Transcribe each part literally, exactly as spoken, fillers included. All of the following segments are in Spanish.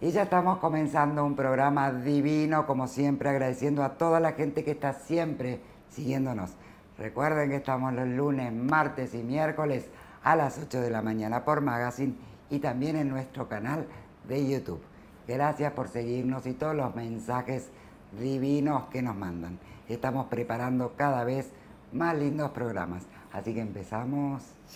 Y ya estamos comenzando un programa divino, como siempre, agradeciendo a toda la gente que está siempre siguiéndonos. Recuerden que estamos los lunes, martes y miércoles a las ocho de la mañana por Magazine y también en nuestro canal de YouTube. Gracias por seguirnos y todos los mensajes divinos que nos mandan. Estamos preparando cada vez más lindos programas, así que empezamos ya.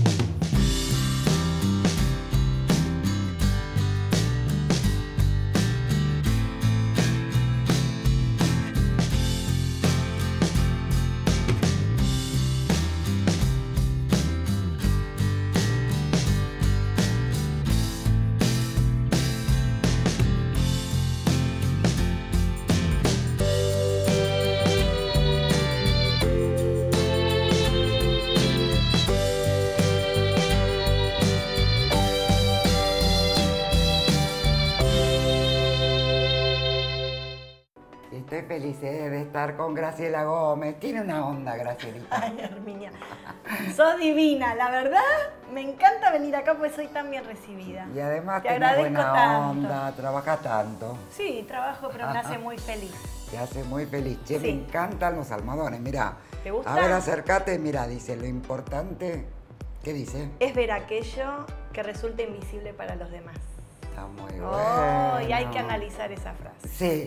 Estoy feliz eh, de estar con Graciela Gómez. Tiene una onda, Gracielita. Ay, Herminia, sos divina. La verdad, me encanta venir acá porque soy tan bien recibida. Y además te tenés agradezco buena tanto. onda, trabajas tanto. Sí, trabajo, pero me hace muy feliz. Te hace muy feliz. Che, Sí. me encantan los almohadones. Mirá. ¿Te gusta? A ver, acércate. Mira, dice, lo importante... ¿Qué dice? Es ver aquello que resulta invisible para los demás. Está muy Oh, bueno. y hay que analizar esa frase. Sí.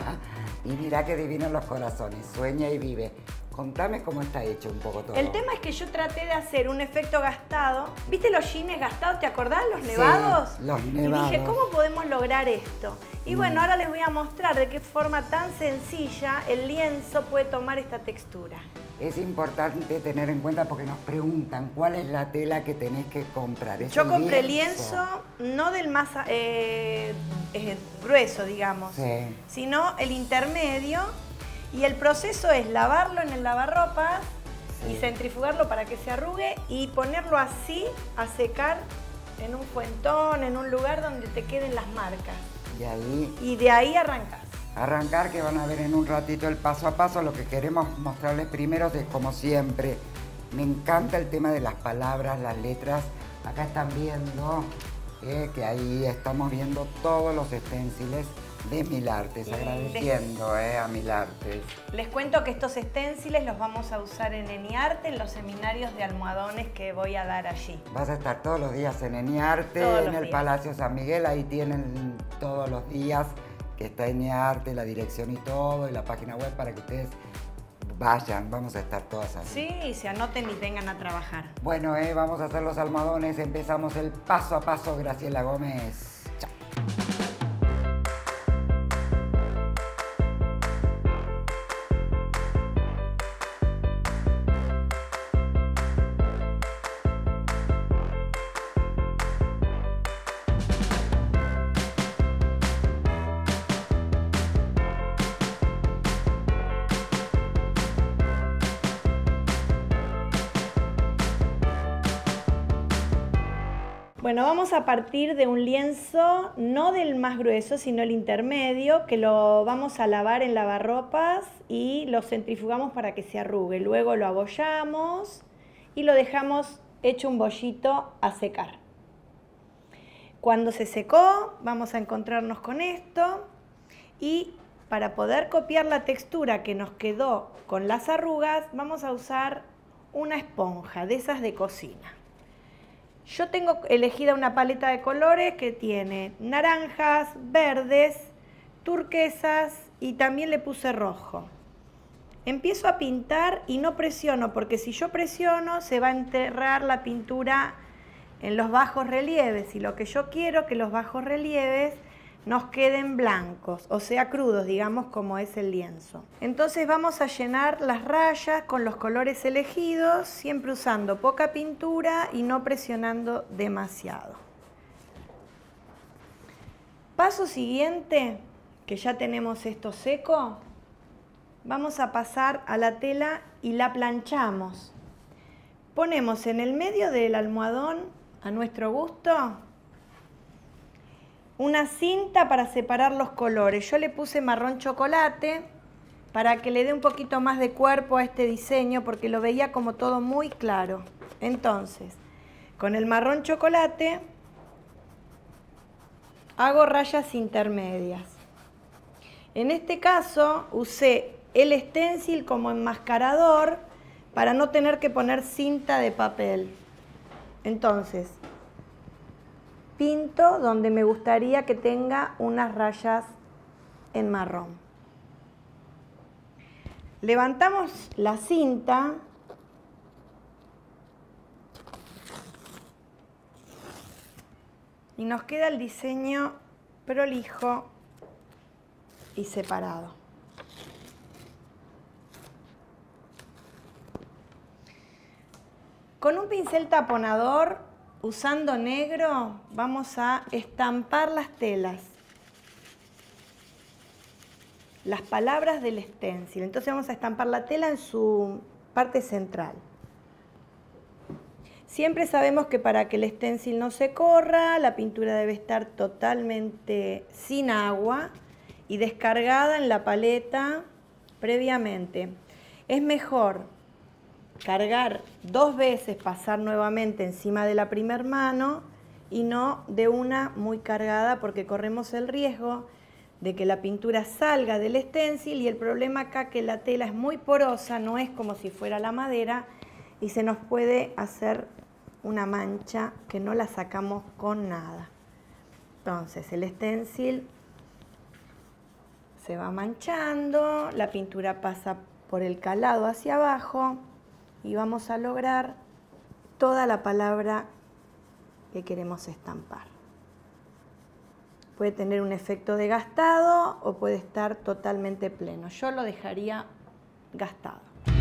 Y mirá qué divinos los corazones. Sueña y vive. Contame cómo está hecho un poco todo. El tema es que yo traté de hacer un efecto gastado. ¿Viste los jeans gastados? ¿Te acordás? Los Sí, nevados. los nevados. Y dije, ¿cómo podemos lograr esto? Y Mm. bueno, ahora les voy a mostrar de qué forma tan sencilla el lienzo puede tomar esta textura. Es importante tener en cuenta porque nos preguntan cuál es la tela que tenés que comprar. ¿Es Yo el compré lienzo, no del más eh, eh, grueso, digamos, Sí. sino el intermedio. Y el proceso es lavarlo en el lavarropas Sí. y centrifugarlo para que se arrugue y ponerlo así a secar en un fuentón, en un lugar donde te queden las marcas. Y ahí Y de ahí arrancas. arrancar, que van a ver en un ratito el paso a paso. Lo que queremos mostrarles primero es, como siempre, me encanta el tema de las palabras, las letras. Acá están viendo eh, que ahí estamos viendo todos los esténciles de Mil Artes, Y agradeciendo eh, a Mil Artes. Les cuento que estos esténciles los vamos a usar en Eniarte, en los seminarios de almohadones que voy a dar allí. Vas a estar todos los días en Eniarte, Todos en los el días. Palacio San Miguel, ahí tienen todos los días que está Eniarte, la dirección y todo, y la página web para que ustedes vayan, vamos a estar todas ahí. Sí, se anoten y vengan a trabajar. Bueno, eh, vamos a hacer los almohadones, empezamos el paso a paso, Graciela Gómez. Chao. Bueno, vamos a partir de un lienzo, no del más grueso, sino el intermedio, que lo vamos a lavar en lavarropas y lo centrifugamos para que se arrugue. Luego lo abollamos y lo dejamos hecho un bollito a secar. Cuando se secó, vamos a encontrarnos con esto y para poder copiar la textura que nos quedó con las arrugas, vamos a usar una esponja de esas de cocina. Yo tengo elegida una paleta de colores que tiene naranjas, verdes, turquesas y también le puse rojo. Empiezo a pintar y no presiono, porque si yo presiono se va a enterrar la pintura en los bajos relieves. Y lo que yo quiero que los bajos relieves nos queden blancos, o sea crudos, digamos, como es el lienzo. Entonces vamos a llenar las rayas con los colores elegidos, siempre usando poca pintura y no presionando demasiado. Paso siguiente, que ya tenemos esto seco, vamos a pasar a la tela y la planchamos. Ponemos en el medio del almohadón, a nuestro gusto, una cinta para separar los colores. Yo le puse marrón chocolate para que le dé un poquito más de cuerpo a este diseño, porque lo veía como todo muy claro. Entonces, con el marrón chocolate hago rayas intermedias. En este caso usé el stencil como enmascarador para no tener que poner cinta de papel. Entonces, pinto donde me gustaría que tenga unas rayas en marrón. Levantamos la cinta y nos queda el diseño prolijo y separado. Con un pincel taponador, usando negro, vamos a estampar las telas, las palabras del stencil. Entonces vamos a estampar la tela en su parte central. Siempre sabemos que para que el stencil no se corra, la pintura debe estar totalmente sin agua y descargada en la paleta previamente. Es mejor cargar dos veces, pasar nuevamente encima de la primer mano y no de una muy cargada, porque corremos el riesgo de que la pintura salga del stencil, y el problema acá que la tela es muy porosa, no es como si fuera la madera, y se nos puede hacer una mancha que no la sacamos con nada. Entonces el stencil se va manchando, la pintura pasa por el calado hacia abajo y vamos a lograr toda la palabra que queremos estampar. Puede tener un efecto de gastado o puede estar totalmente pleno. Yo lo dejaría gastado.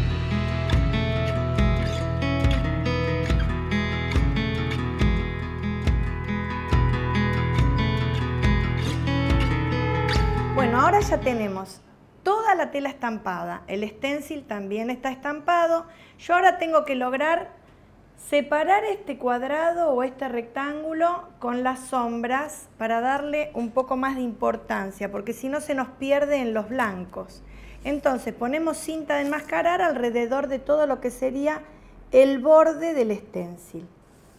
Bueno, ahora ya tenemos toda la tela estampada, el stencil también está estampado. Yo ahora tengo que lograr separar este cuadrado o este rectángulo con las sombras para darle un poco más de importancia, porque si no se nos pierde en los blancos. Entonces ponemos cinta de enmascarar alrededor de todo lo que sería el borde del stencil.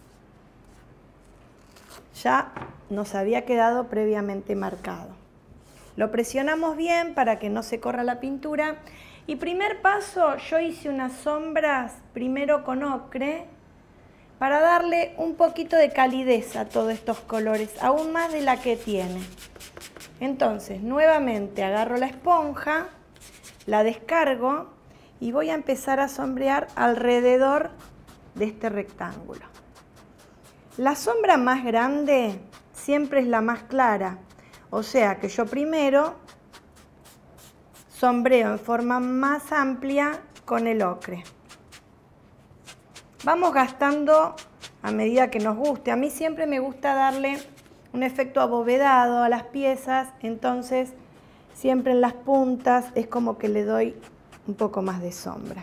Ya nos había quedado previamente marcado. Lo presionamos bien para que no se corra la pintura. Y primer paso, yo hice unas sombras primero con ocre para darle un poquito de calidez a todos estos colores, aún más de la que tiene. Entonces, nuevamente agarro la esponja, la descargo y voy a empezar a sombrear alrededor de este rectángulo. La sombra más grande siempre es la más clara. O sea que yo primero sombreo en forma más amplia con el ocre. Vamos gastando a medida que nos guste. A mí siempre me gusta darle un efecto abovedado a las piezas, entonces siempre en las puntas es como que le doy un poco más de sombra.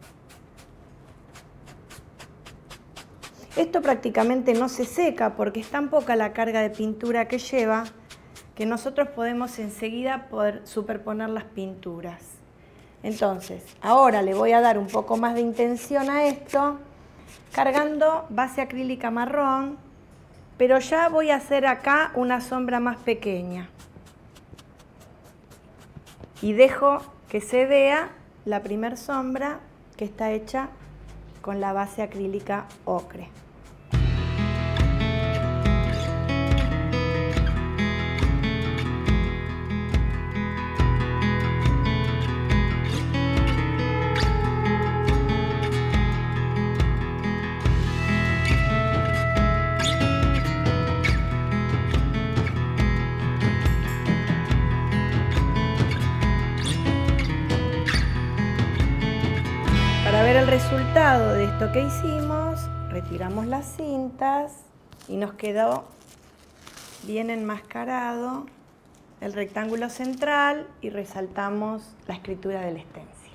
Esto prácticamente no se seca porque es tan poca la carga de pintura que lleva que nosotros podemos enseguida poder superponer las pinturas. Entonces, ahora le voy a dar un poco más de intención a esto, cargando base acrílica marrón, pero ya voy a hacer acá una sombra más pequeña. Y dejo que se vea la primer sombra que está hecha con la base acrílica ocre. Para ver el resultado de esto que hicimos, retiramos las cintas y nos quedó bien enmascarado el rectángulo central y resaltamos la escritura del stencil.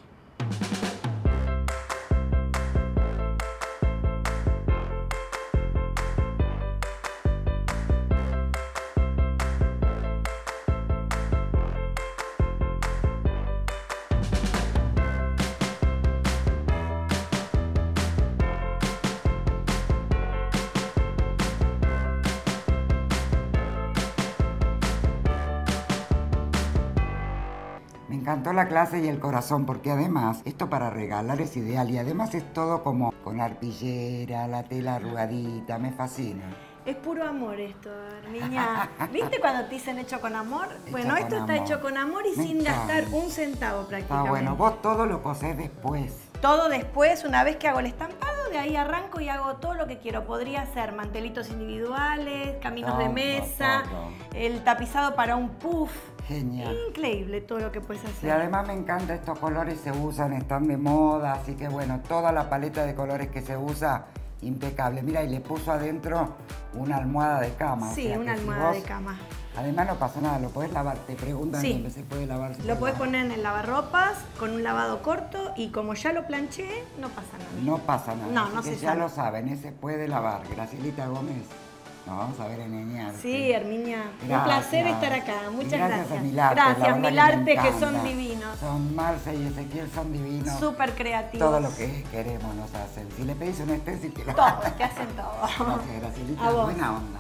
encantó la clase y el corazón, porque además esto para regalar es ideal y además es todo como con arpillera, la tela arrugadita, me fascina. Es puro amor esto, niña. ¿Viste cuando te dicen hecho con amor? Hecho bueno, con esto está amor. hecho con amor y Me sin encanta. gastar un centavo prácticamente. Está bueno, vos todo lo cosés después. Todo después, una vez que hago el estampado, de ahí arranco y hago todo lo que quiero. Podría ser mantelitos individuales, caminos Todo, de mesa, todo. el tapizado para un puff. Genial. Increíble todo lo que puedes hacer. Y además me encanta, estos colores se usan, están de moda, así que bueno, toda la paleta de colores que se usa, impecable. Mira, y le puso adentro una almohada de cama. Sí, o sea, una que si almohada vos- de cama. Además no pasa nada, lo podés lavar, te preguntan Sí. dónde se puede lavar. se Lo puede puedes lavar. poner en el lavarropas con un lavado corto y como ya lo planché, no pasa nada. No pasa nada, No, así no que se ya sabe. lo saben, ese se puede lavar. Gracielita Gómez, nos vamos a ver en Eñar. Sí, Herminia, un Gracias. placer estar acá. Muchas Y gracias. gracias. a Milarte, la Gracias, verdad Milarte, me que, son encanta. divinos. Son Marce y Ezequiel, son divinos. Súper creativos. Todo lo que queremos nos hacen. Si le pedís un stencil, te lo Todo, te hacen todo. Gracias, Gracielita, A vos. buena onda.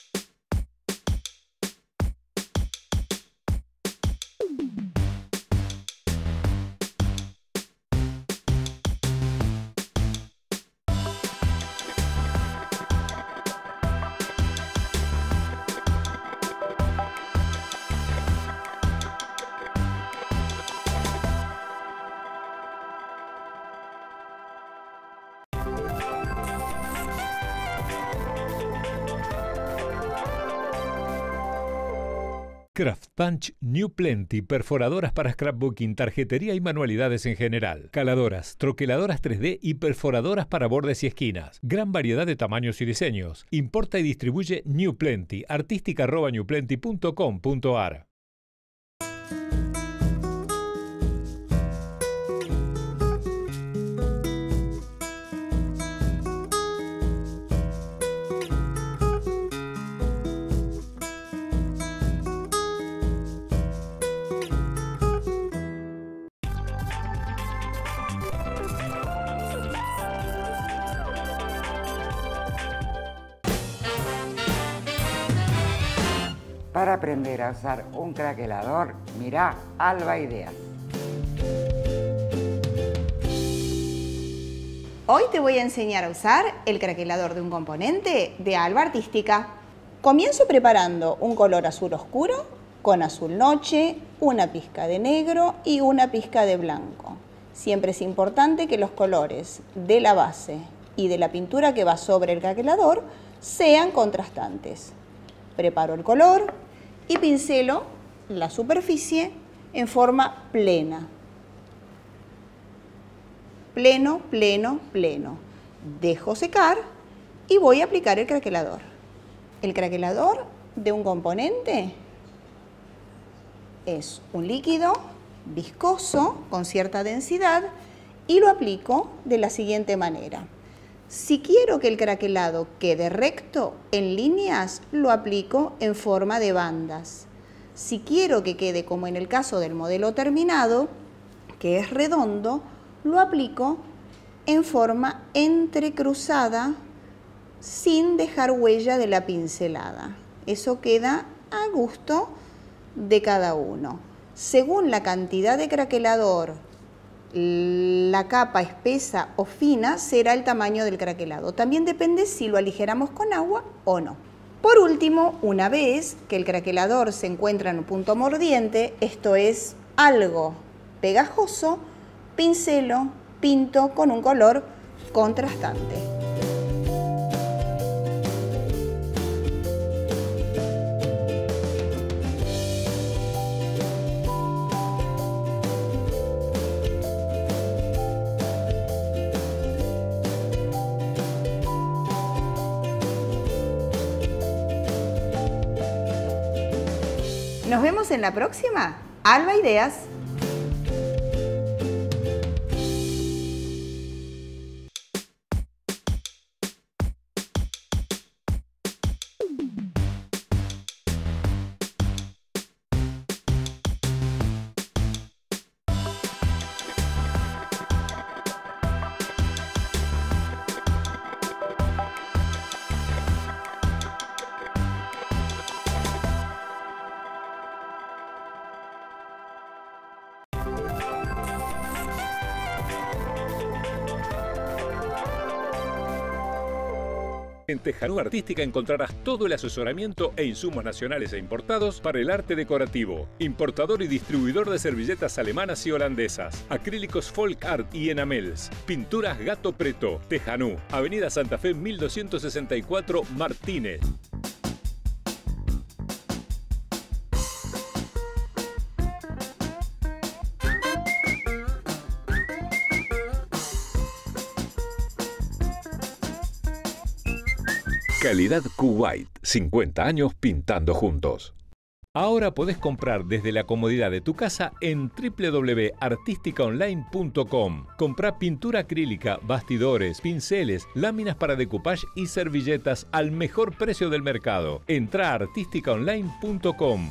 Craft Punch New Plenty, perforadoras para scrapbooking, tarjetería y manualidades en general. Caladoras, troqueladoras tres D y perforadoras para bordes y esquinas. Gran variedad de tamaños y diseños. Importa y distribuye New Plenty. artística arroba new plenty punto com punto ar. Para aprender a usar un craquelador, mirá Alba Ideas. Hoy te voy a enseñar a usar el craquelador de un componente de Alba Artística. Comienzo preparando un color azul oscuro con azul noche, una pizca de negro y una pizca de blanco. Siempre es importante que los colores de la base y de la pintura que va sobre el craquelador sean contrastantes. Preparo el color y pincelo la superficie en forma plena. Pleno, pleno, pleno. Dejo secar y voy a aplicar el craquelador. El craquelador de un componente es un líquido viscoso con cierta densidad y lo aplico de la siguiente manera. Si quiero que el craquelado quede recto en líneas, lo aplico en forma de bandas. Si quiero que quede como en el caso del modelo terminado, que es redondo, lo aplico en forma entrecruzada sin dejar huella de la pincelada. Eso queda a gusto de cada uno. Según la cantidad de craquelador, la capa espesa o fina será el tamaño del craquelado. También depende si lo aligeramos con agua o no. Por último, una vez que el craquelador se encuentra en un punto mordiente, esto es algo pegajoso, pincelo, pinto con un color contrastante. Nos vemos en la próxima. Alba Ideas. En Tejanú Artística encontrarás todo el asesoramiento e insumos nacionales e importados para el arte decorativo. Importador y distribuidor de servilletas alemanas y holandesas, acrílicos folk art y enamels, pinturas Gato Preto. Tejanú, Avenida Santa Fe mil doscientos sesenta y cuatro, Martínez. Calidad Kuwait, cincuenta años pintando juntos. Ahora podés comprar desde la comodidad de tu casa en w w w punto artística online punto com. Comprá pintura acrílica, bastidores, pinceles, láminas para decoupage y servilletas al mejor precio del mercado. Entrá a artística online punto com.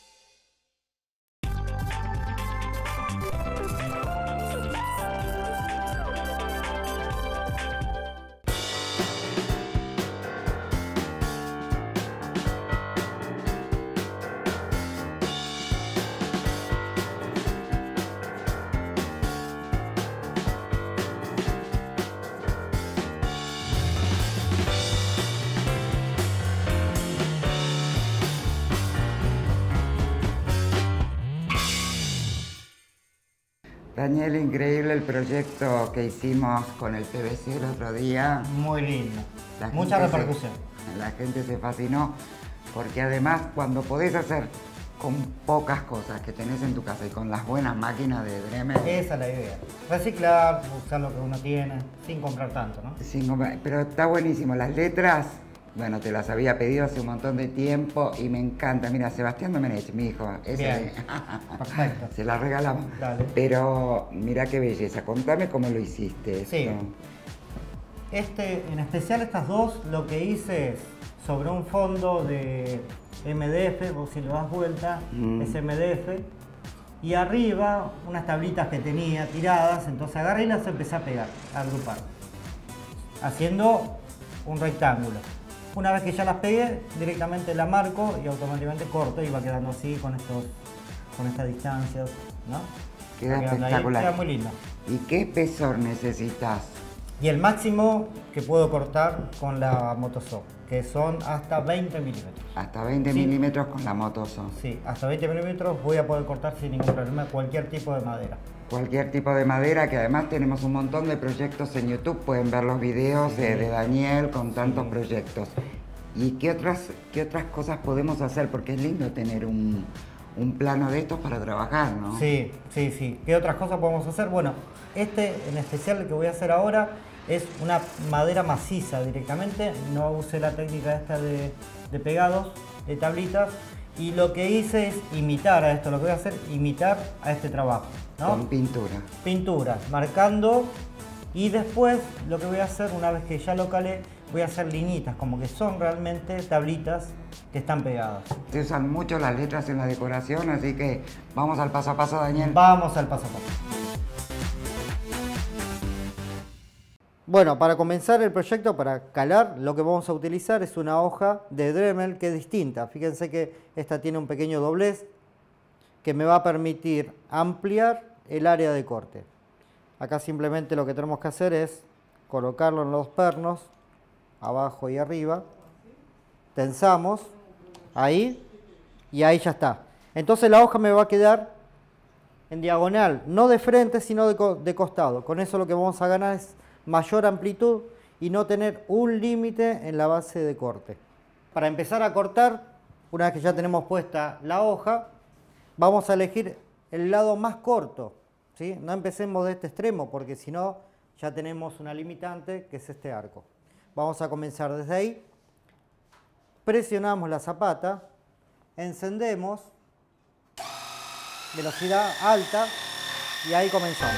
Daniel, increíble el proyecto que hicimos con el P V C el otro día. Muy lindo. La Mucha gente repercusión. Se, la gente se fascinó porque además cuando podés hacer con pocas cosas que tenés en tu casa y con las buenas máquinas de Dremel. Esa es la idea. Reciclar, usar lo que uno tiene, sin comprar tanto, ¿no? Sin comprar, pero está buenísimo. Las letras, bueno, te las había pedido hace un montón de tiempo y me encanta. Mira, Sebastián Domenech, mi hijo. Ese, Bien. Perfecto. Se las regalamos. Dale. Pero mira qué belleza. Contame cómo lo hiciste. Esto. Sí. Este, en especial estas dos, lo que hice es sobre un fondo de M D F, vos si le das vuelta, mm. es M D F, y arriba unas tablitas que tenía tiradas, entonces agarré y las empecé a pegar, a agrupar, haciendo un rectángulo. Una vez que ya las pegué, directamente la marco y automáticamente corto y va quedando así con estos, con estas distancias, ¿no? Queda espectacular. Ahí, queda muy lindo. ¿Y qué espesor necesitas? Y el máximo que puedo cortar con la Motosaw, que son hasta veinte milímetros. Hasta veinte sí. milímetros con la Motosaw. Sí, hasta veinte milímetros voy a poder cortar sin ningún problema cualquier tipo de madera. Cualquier tipo de madera, que además tenemos un montón de proyectos en YouTube, pueden ver los videos sí. de, de Daniel con tantos sí. proyectos. ¿Y qué otras, qué otras cosas podemos hacer? Porque es lindo tener un, un plano de estos para trabajar, ¿no? Sí, sí, sí. ¿Qué otras cosas podemos hacer? Bueno, este en especial el que voy a hacer ahora es una madera maciza directamente, no usé la técnica esta de, de pegados, de tablitas, y lo que hice es imitar a esto, lo que voy a hacer, imitar a este trabajo, ¿no? Con pintura. Pintura, marcando, y después lo que voy a hacer, una vez que ya lo calé, voy a hacer liñitas, como que son realmente tablitas que están pegadas. Se usan mucho las letras en la decoración, así que vamos al paso a paso, Daniel. Vamos al paso a paso. Bueno, para comenzar el proyecto, para calar, lo que vamos a utilizar es una hoja de Dremel que es distinta. Fíjense que esta tiene un pequeño doblez que me va a permitir ampliar el área de corte. Acá simplemente lo que tenemos que hacer es colocarlo en los pernos, abajo y arriba. Tensamos, ahí, y ahí ya está. Entonces la hoja me va a quedar en diagonal, no de frente, sino de, co de costado. Con eso lo que vamos a ganar es mayor amplitud y no tener un límite en la base de corte. Para empezar a cortar, una vez que ya tenemos puesta la hoja, vamos a elegir el lado más corto, ¿sí? No empecemos de este extremo porque si no ya tenemos una limitante que es este arco. Vamos a comenzar desde ahí, presionamos la zapata, encendemos, velocidad alta y ahí comenzamos.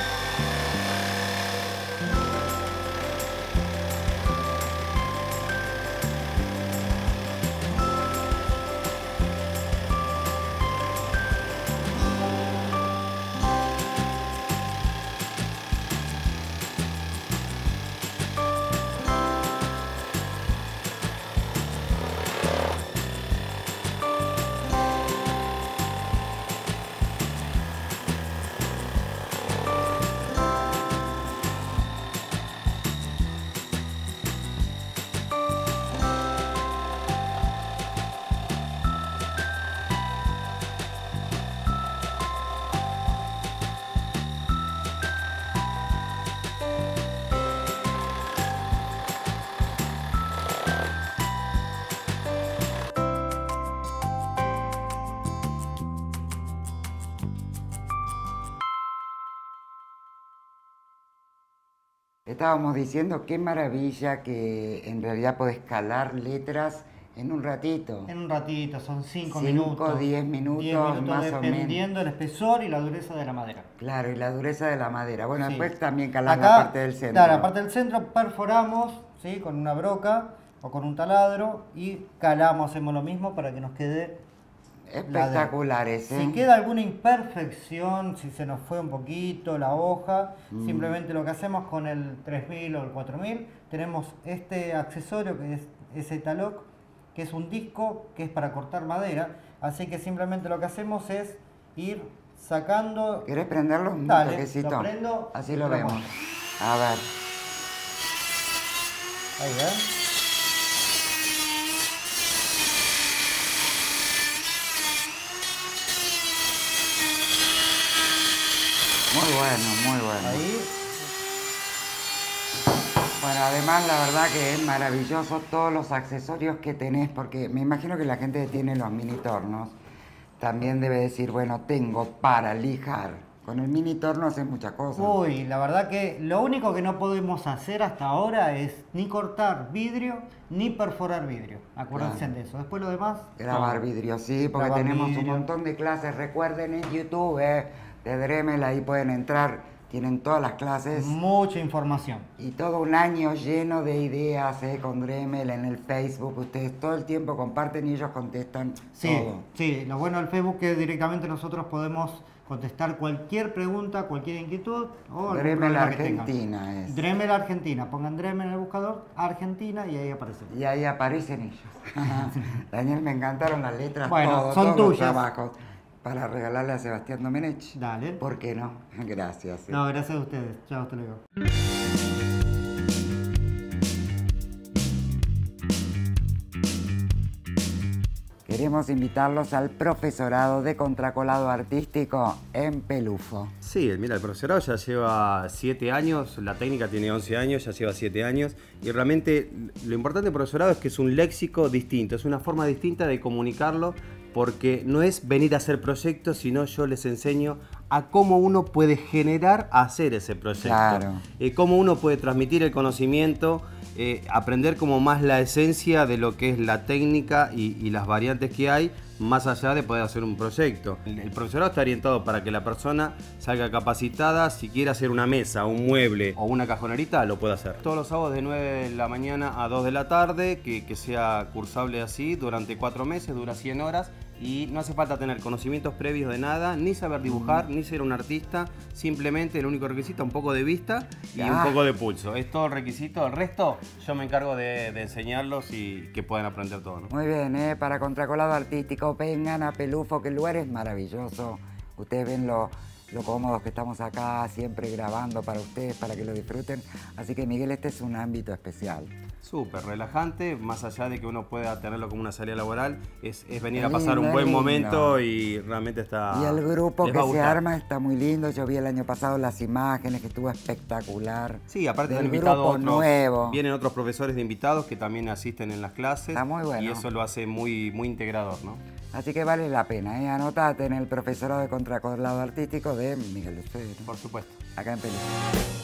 Estábamos diciendo qué maravilla que en realidad podés calar letras en un ratito. En un ratito, son cinco Cinco, minutos. diez minutos, diez minutos más o dependiendo del espesor y la dureza de la madera. Claro, y la dureza de la madera. Bueno, Sí. después también calás Acá, la parte del centro. Claro, la parte del centro perforamos, ¿sí? Con una broca o con un taladro y calamos, hacemos lo mismo para que nos quede espectaculares, ¿eh? Si queda alguna imperfección, si se nos fue un poquito la hoja, mm. simplemente lo que hacemos con el tres mil o el cuatro mil, tenemos este accesorio que es ese Taloc, que es un disco que es para cortar madera, así que simplemente lo que hacemos es ir sacando... ¿Querés prenderlo un Dale, toquecito? lo prendo. Así lo vemos. A ver. Ahí va. Muy bueno, muy bueno. Ahí. Bueno, además la verdad que es maravilloso todos los accesorios que tenés, porque me imagino que la gente que tiene los mini tornos también debe decir, bueno, tengo para lijar. Con el mini torno haces muchas cosas. Uy, la verdad que lo único que no podemos hacer hasta ahora es ni cortar vidrio, ni perforar vidrio. Acuérdense claro. de eso. Después lo demás... Grabar todo. vidrio, sí, porque Grabar tenemos vidrio. un montón de clases. Recuerden en YouTube, eh, de Dremel, ahí pueden entrar. Tienen todas las clases. Mucha información. Y todo un año lleno de ideas eh, con Dremel en el Facebook. Ustedes todo el tiempo comparten y ellos contestan sí, todo. Sí, lo bueno del Facebook es que directamente nosotros podemos contestar cualquier pregunta, cualquier inquietud. O Dremel Argentina es. Dremel Argentina. Pongan Dremel en el buscador, Argentina, y ahí aparece. Y ahí aparecen ellos. Daniel, me encantaron las letras, bueno, todo, son todos tuyas. los trabajos. Para regalarle a Sebastián Domenech. Dale. ¿Por qué no? Gracias. Sí. No, gracias a ustedes. Chao, hasta luego. Queremos invitarlos al profesorado de contracolado artístico en Pelufo. Sí, mira, el profesorado ya lleva siete años, la técnica tiene once años, ya lleva siete años. Y realmente lo importante del profesorado es que es un léxico distinto, es una forma distinta de comunicarlo, porque no es venir a hacer proyectos, sino yo les enseño a cómo uno puede generar hacer ese proyecto. Claro. Eh, cómo uno puede transmitir el conocimiento, eh, aprender como más la esencia de lo que es la técnica y, y las variantes que hay, más allá de poder hacer un proyecto. El, el profesorado está orientado para que la persona salga capacitada, si quiere hacer una mesa, un mueble o una cajonerita, lo puede hacer. Todos los sábados de nueve de la mañana a dos de la tarde, que, que sea cursable así durante cuatro meses, dura cien horas. Y no hace falta tener conocimientos previos de nada, ni saber dibujar, ni ser un artista. Simplemente el único requisito, un poco de vista y ah. un poco de pulso. Es todo el requisito. El resto yo me encargo de, de enseñarlos y que puedan aprender todo, ¿no? Muy bien, ¿eh? Para contracolado artístico, vengan a Pelufo, que el lugar es maravilloso. Ustedes ven lo, lo cómodos que estamos acá, siempre grabando para ustedes, para que lo disfruten. Así que, Miguel, este es un ámbito especial. Súper relajante, más allá de que uno pueda tenerlo como una salida laboral, es, es venir es a pasar lindo, un buen lindo. momento y realmente está... Y el grupo que se gustar. arma está muy lindo. Yo vi el año pasado las imágenes, que estuvo espectacular. Sí, aparte del han invitado grupo otros, nuevo. Vienen otros profesores de invitados que también asisten en las clases. Está muy bueno. Y eso lo hace muy, muy integrador, ¿no? Así que vale la pena, ¿eh? Anotate en el profesorado de contracolado artístico de Miguel Lucero. Por supuesto. Acá en Pelufo.